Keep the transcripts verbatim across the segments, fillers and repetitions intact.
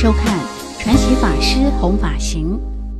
收看传习法师弘法行。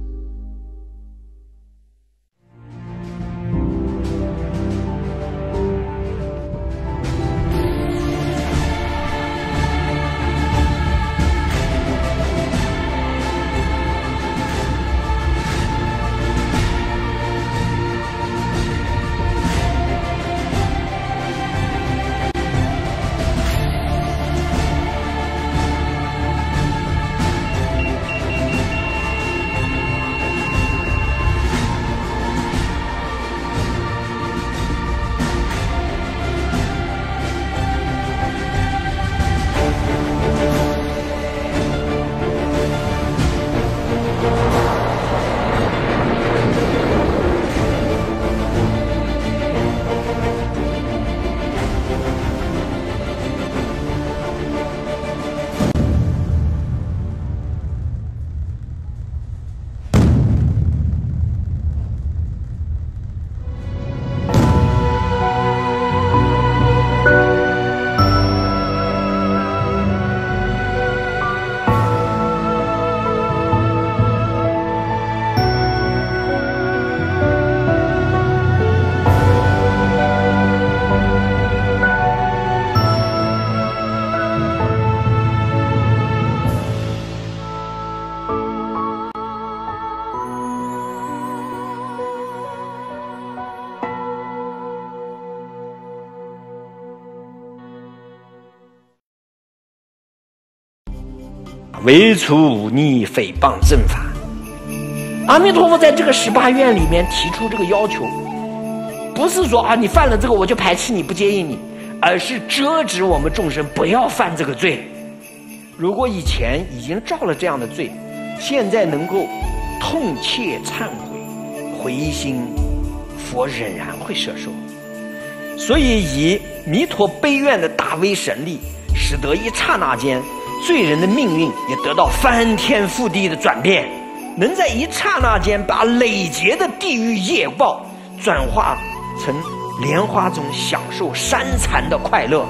唯除忤逆诽谤正法。阿弥陀佛在这个十八愿里面提出这个要求，不是说啊你犯了这个我就排斥你不接应你，而是遮止我们众生不要犯这个罪。如果以前已经造了这样的罪，现在能够痛切忏悔回心，佛仍然会摄受。所以以弥陀悲愿的大威神力，使得一刹那间罪人的命运也得到翻天覆地的转变，能在一刹那间把累劫的地狱业报转化成莲花中享受山禅的快乐。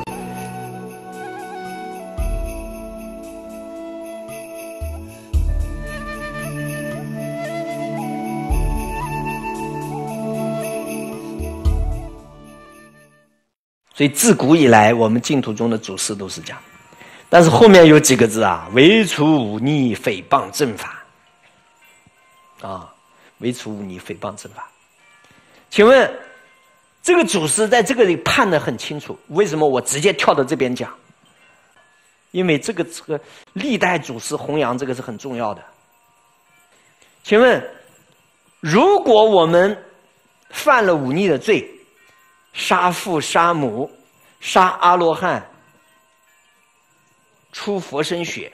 所以自古以来我们净土中的祖师都是这样，但是后面有几个字啊，唯除忤逆诽谤正法啊，唯除忤逆诽谤正法。请问这个祖师在这个里判得很清楚，为什么我直接跳到这边讲？因为这个这个历代祖师弘扬这个是很重要的。请问如果我们犯了忤逆的罪，杀父杀母杀阿罗汉出佛身血，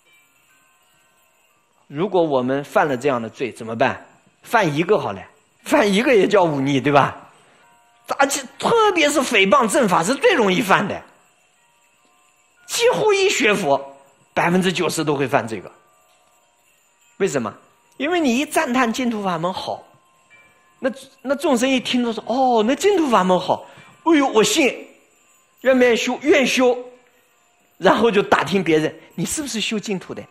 如果我们犯了这样的罪怎么办？犯一个好了，犯一个也叫忤逆，对吧？而且特别是诽谤正法是最容易犯的，几乎一学佛百分之九十都会犯这个。为什么？因为你一赞叹净土法门好，那那众生一听到说哦，那净土法门好，哎呦我信，愿不愿意修？愿修。然后就打听别人，你是不是修净土的？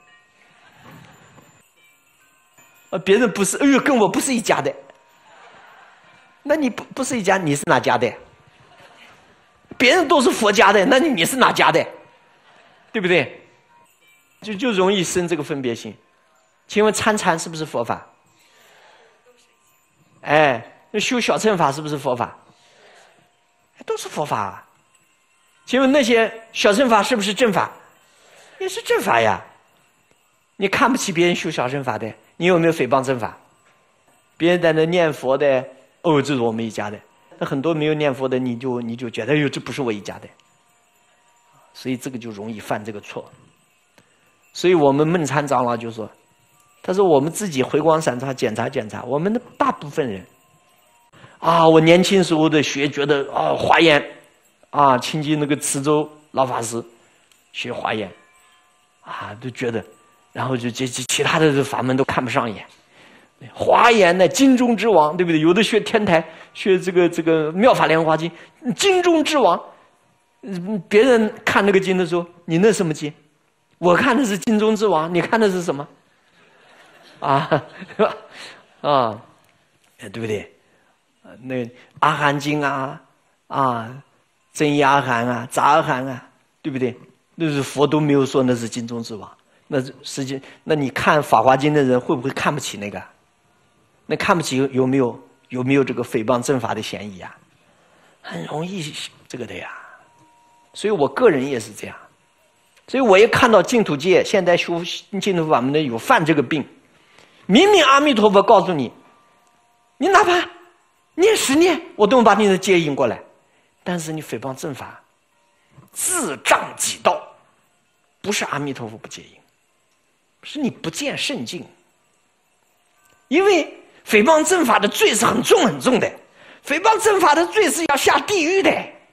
啊，别人不是，哎呦，跟我不是一家的。那你不不是一家，你是哪家的？别人都是佛家的，那你你是哪家的？对不对？就就容易生这个分别心。请问参禅是不是佛法？哎，那修小乘法是不是佛法？都是佛法啊。请问那些小乘法是不是正法？也是正法呀。你看不起别人修小乘法的，你有没有诽谤正法？别人在那念佛的，哦，这是我们一家的。那很多没有念佛的，你就你就觉得，哎呦，这不是我一家的。所以这个就容易犯这个错。所以我们梦参长老就说，他说我们自己回光返照检查检查，我们的大部分人，啊，我年轻时候的学觉得啊华严。啊，亲近那个慈州老法师学华严，啊，都觉得，然后就这其其他的法门都看不上眼。华严呢，经中之王，对不对？有的学天台，学这个这个妙法莲华经，经中之王。别人看那个经的时候，你那什么经？ 我看的是金钟之王，你看的是什么？啊，啊，对不对？那阿含经啊，啊，真言阿含啊，杂阿含啊，对不对？那是佛都没有说那是金钟之王。那实际，那你看《法华经》的人会不会看不起那个？那看不起有没有有没有这个诽谤正法的嫌疑啊？很容易这个的呀。所以我个人也是这样。所以我也看到净土界现在修净土法门的有犯这个病，明明阿弥陀佛告诉你，你哪怕念十念，我都能把你的戒引过来，但是你诽谤正法，自障己道，不是阿弥陀佛不戒引，是你不见圣境。因为诽谤正法的罪是很重很重的，诽谤正法的罪是要下地狱的。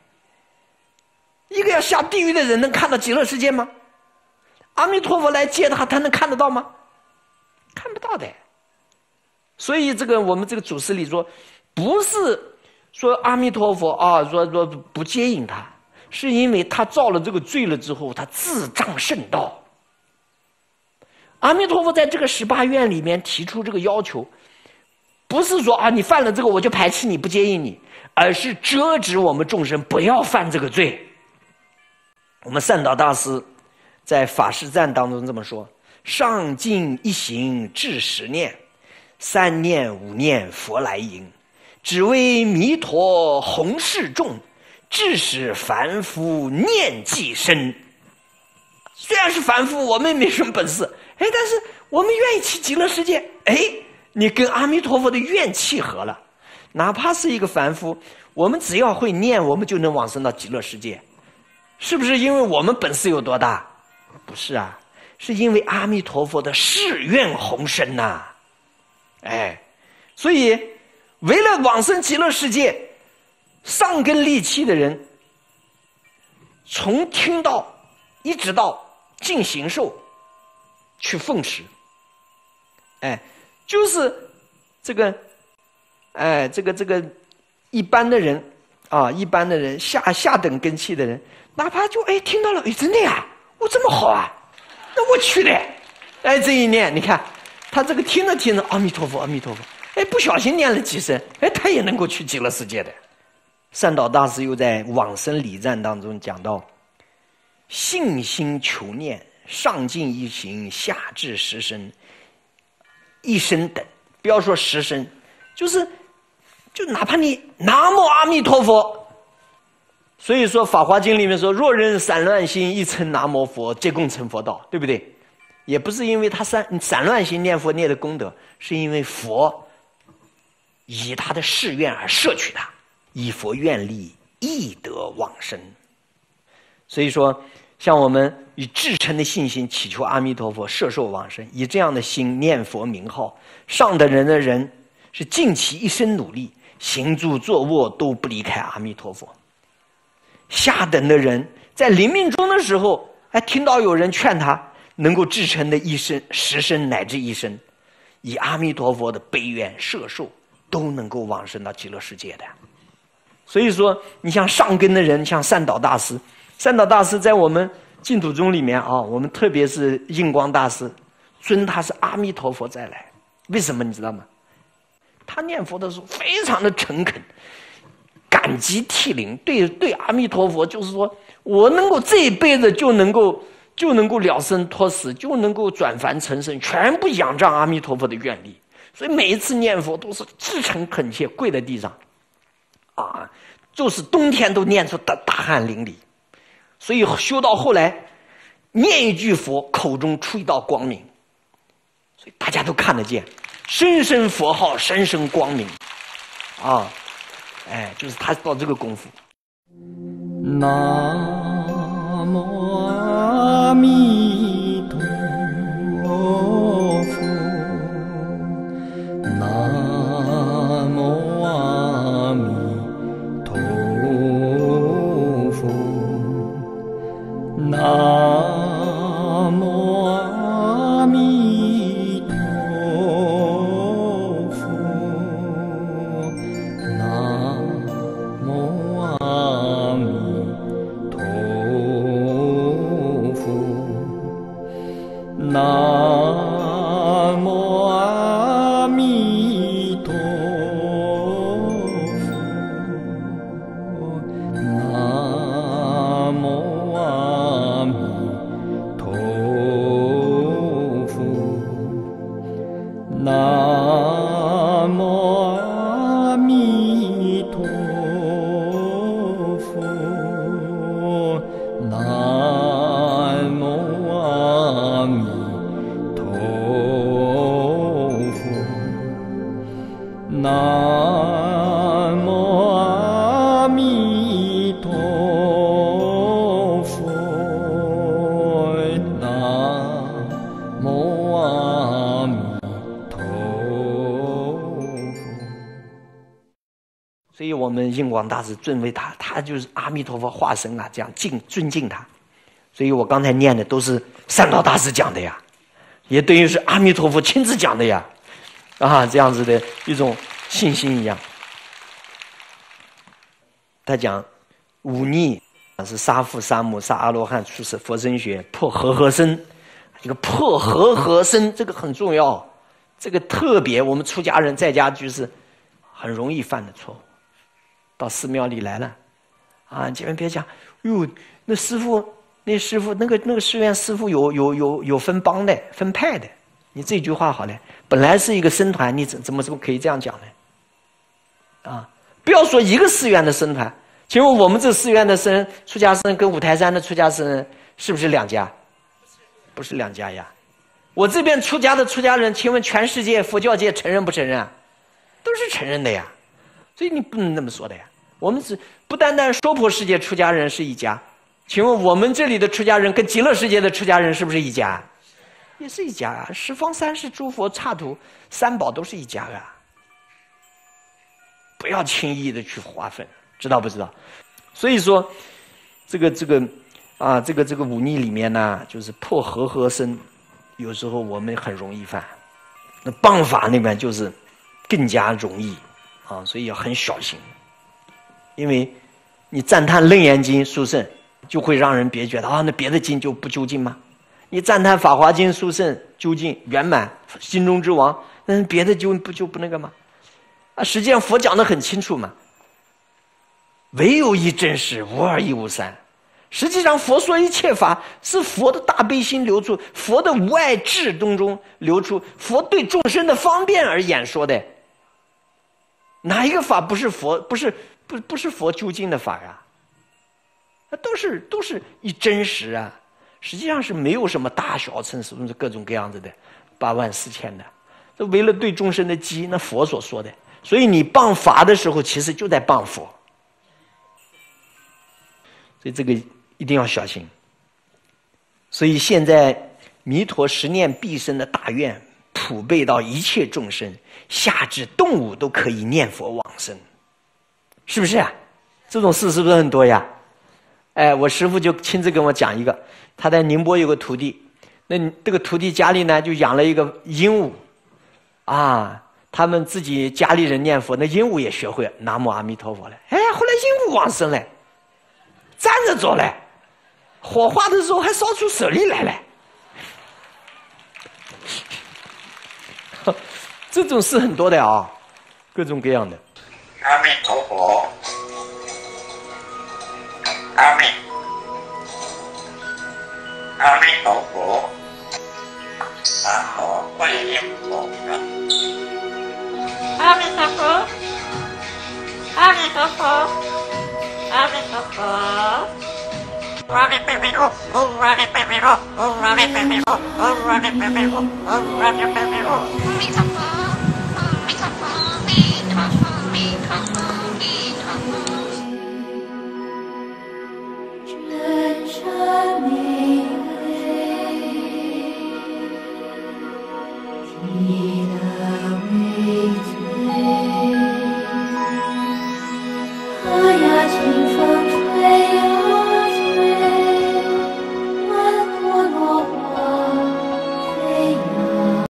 一个要下地狱的人能看到极乐世界吗？阿弥陀佛来接他，他能看得到吗？看不到的。所以这个我们这个祖师里说，不是说阿弥陀佛啊，说说不接引他，是因为他造了这个罪了之后，他自障圣道。阿弥陀佛在这个十八愿里面提出这个要求，不是说啊你犯了这个我就排斥你不接引你，而是遮止我们众生不要犯这个罪。我们善导大师在法师赞当中这么说：上尽一行至十念，三念五念佛来迎，只为弥陀弘誓重，致使凡夫念记深。虽然是凡夫，我们也没什么本事，哎，但是我们愿意去极乐世界，哎，你跟阿弥陀佛的愿契合了。哪怕是一个凡夫，我们只要会念，我们就能往生到极乐世界。是不是因为我们本事有多大？不是啊，是因为阿弥陀佛的誓愿宏深呐、啊。哎，所以为了往生极乐世界，上根利器的人，从听到一直到尽形寿去奉持。哎，就是这个，哎，这个这个一般的人啊，一般的人下下等根器的人。哪怕就哎听到了，哎真的呀，我这么好啊，那我去的，哎这一念，你看他这个听着听着，阿弥陀佛，阿弥陀佛，哎不小心念了几声，哎他也能够去极乐世界的。善导大师又在往生礼赞当中讲到，信心求念，上尽一行，下至十声，一声等，不要说十声，就是就哪怕你南无阿弥陀佛。所以说《法华经》里面说，若人散乱心，一称南无佛，皆共成佛道，对不对？也不是因为他散散乱心念佛念的功德，是因为佛以他的誓愿而摄取他，以佛愿力，亦得往生。所以说，像我们以至诚的信心祈求阿弥陀佛摄受往生，以这样的心念佛名号，上等人的人是尽其一生努力，行住坐卧都不离开阿弥陀佛。下等的人在临命终的时候，还听到有人劝他，能够至诚的一生、十生乃至一生，以阿弥陀佛的悲愿摄受，都能够往生到极乐世界的。所以说，你像上根的人，像善导大师，善导大师在我们净土宗里面啊，我们特别是印光大师，尊他是阿弥陀佛再来。为什么你知道吗？他念佛的时候非常的诚恳。感激涕零，对对阿弥陀佛，就是说我能够这一辈子就能够就能够了生脱死，就能够转凡成圣，全部仰仗阿弥陀佛的愿力。所以每一次念佛都是至诚恳切，跪在地上，啊，就是冬天都念出大大汗淋漓。所以修到后来，念一句佛，口中出一道光明，所以大家都看得见，声声佛号，声声光明，啊。哎，就是他到这个功夫。 南无阿弥陀佛，南无阿弥陀佛，南无阿弥陀佛。阿弥陀佛。 无阿弥陀佛，南无阿弥陀佛，南无阿弥陀佛，南无阿弥陀佛，南无阿弥陀佛，南无阿弥陀佛。 所以我们印广大师尊为他，他就是阿弥陀佛化身啊，这样敬尊敬他。所以我刚才念的都是善导大师讲的呀，也等于是阿弥陀佛亲自讲的呀，啊，这样子的一种信心一样。他讲忤逆是杀父杀母杀阿罗汉出世佛身学破和合身，这个破和合身这个很重要，这个特别我们出家人在家居士很容易犯的错误。到寺庙里来了，啊，千万别讲，哟，那师傅，那师傅，那个那个寺院师傅有有有有分帮的，分派的。你这句话好嘞，本来是一个僧团，你怎怎么怎么可以这样讲呢？啊，不要说一个寺院的僧团，请问我们这寺院的僧出家僧跟五台山的出家僧是不是两家？不是两家呀。我这边出家的出家人，请问全世界佛教界承认不承认啊？都是承认的呀。所以你不能那么说的呀。我们只不单单娑婆世界出家人是一家，请问我们这里的出家人跟极乐世界的出家人是不是一家？也是一家啊。十方三世诸佛刹土三宝都是一家啊。不要轻易的去划分，知道不知道？所以说，这个这个啊，这个这个忤逆里面呢，就是破和合身，有时候我们很容易犯。那谤法那边就是更加容易啊，所以要很小心。因为你赞叹《楞严经》殊胜，就会让人别觉得啊，那别的经就不究竟吗？你赞叹《法华经》殊胜究竟圆满，心中之王，那别的就不就不那个吗？啊，实际上佛讲得很清楚嘛，唯有一真实，无二亦无三。实际上佛说一切法是佛的大悲心流出，佛的无碍智当中流出，佛对众生的方便而演说的。哪一个法不是佛不是不不是佛究竟的法呀？那都是都是一真实啊。实际上是没有什么大小乘，什么各种各样子的八万四千的，这为了对众生的机，那佛所说的。所以你谤法的时候，其实就在谤佛。所以这个一定要小心。所以现在弥陀十念必生的大愿，普备到一切众生，下至动物都可以念佛往生，是不是啊？这种事是不是很多呀？哎，我师父就亲自跟我讲一个，他在宁波有个徒弟，那这个徒弟家里呢就养了一个鹦鹉，啊，他们自己家里人念佛，那鹦鹉也学会了南无阿弥陀佛了。哎，后来鹦鹉往生了，站着走了，火化的时候还烧出舍利来了。这种事很多的啊，各种各样的。 阿弥陀佛，阿弥，阿弥陀佛，南无观音菩萨。阿弥陀佛，阿弥陀佛，阿弥陀佛。阿弥陀佛，阿弥陀佛，阿弥陀佛，阿弥陀佛，阿弥陀佛，阿弥陀佛。阿弥陀佛。 真善美。